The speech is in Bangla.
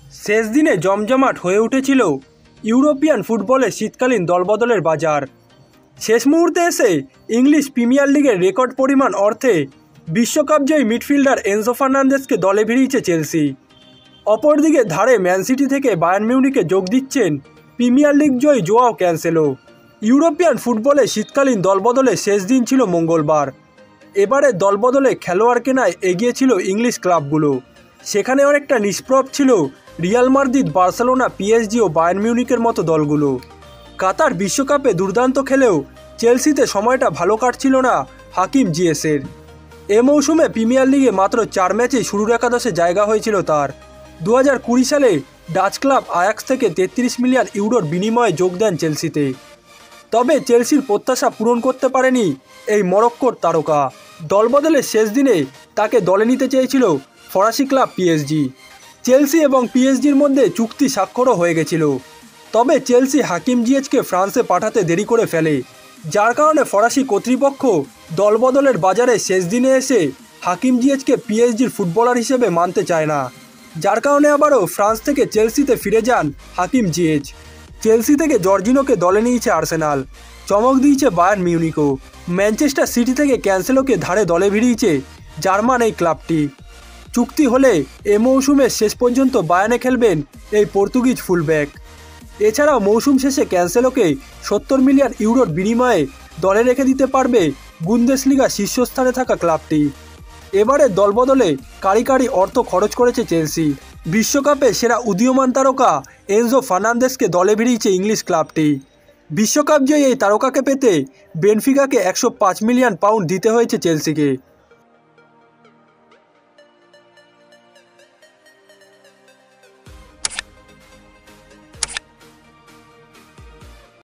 শেষ দিনে জমজমাট হয়ে উঠেছিল ইউরোপিয়ান ফুটবলে শীতকালীন দলবদলের বাজার। শেষ মুহূর্তে এসে ইংলিশ প্রিমিয়ার লিগের রেকর্ড পরিমাণ অর্থে বিশ্বকাপ জয়ী মিডফিল্ডার এনজো ফার্নান্দেজকে দলে ভিড়িয়েছে চেলসি। অপরদিকে ধারে ম্যান সিটি থেকে বায়ার্ন মিউনিকে যোগ দিচ্ছেন প্রিমিয়ার লিগ জয়ী জোয়াও ক্যানসেলো। ইউরোপিয়ান ফুটবলে শীতকালীন দলবদলে শেষ দিন ছিল মঙ্গলবার। এবারে দলবদলে খেলোয়াড় কেনায় এগিয়ে ছিল ইংলিশ ক্লাবগুলো। সেখানে অনেকটা নিষ্প্রভ ছিল রিয়াল মাদ্রিদ, বার্সেলোনা, পিএসজি ও বায়ার্ন মিউনিকের মতো দলগুলো। কাতার বিশ্বকাপে দুর্দান্ত খেলেও চেলসিতে সময়টা ভালো কাটছিল না হাকিম জিয়েসের। এ মৌসুমে প্রিমিয়ার লিগে মাত্র 4 ম্যাচেই শুরুর একাদশে জায়গা হয়েছিল তার। 2020 সালে ডাচ ক্লাব আয়াক্স থেকে 33 মিলিয়ন ইউরোর বিনিময়ে যোগ দেন চেলসিতে। তবে চেলসির প্রত্যাশা পূরণ করতে পারেনি এই মরক্কোর তারকা। দলবদলের শেষ দিনে তাকে দলে নিতে চেয়েছিল ফরাসি ক্লাব পিএসজি। চেলসি এবং পিএসজির মধ্যে চুক্তি স্বাক্ষরও হয়ে গেছিল। তবে চেলসি হাকিম জিয়েজকে ফ্রান্সে পাঠাতে দেরি করে ফেলে, যার কারণে ফরাসি কর্তৃপক্ষ দলবদলের বাজারে শেষ দিনে এসে হাকিম জিয়েজকে পিএসজির ফুটবলার হিসেবে মানতে চায় না। যার কারণে আবারও ফ্রান্স থেকে চেলসিতে ফিরে যান হাকিম জিয়েজ। চেলসি থেকে জর্জিনোকে দলে নিয়েছে আর্সেনাল, চমক দিয়েছে বায়ার্ন মিউনিকও। ম্যানচেস্টার সিটি থেকে ক্যান্সেলোকে ধারে দলে ভিড়িয়েছে জার্মান এই ক্লাবটি। চুক্তি হলে এ মৌসুমের শেষ পর্যন্ত বায়ার্নে খেলবেন এই পর্তুগিজ ফুলব্যাক। এছাড়াও মৌসুম শেষে ক্যান্সেলোকে 70 মিলিয়ন ইউরোর বিনিময়ে দলে রেখে দিতে পারবে বুন্দেসলিগা শীর্ষস্থানে থাকা ক্লাবটি। এবারে দলবদলে কারি অর্থ খরচ করেছে চেলসি। বিশ্বকাপে সেরা উদীয়মান তারকা এনজো ফার্নান্দেজকে দলে ভিড়িয়েছে ইংলিশ ক্লাবটি। বিশ্বকাপ জয়ী এই তারকাকে পেতে বেনফিকাকে 105 মিলিয়ন পাউন্ড দিতে হয়েছে চেলসিকে।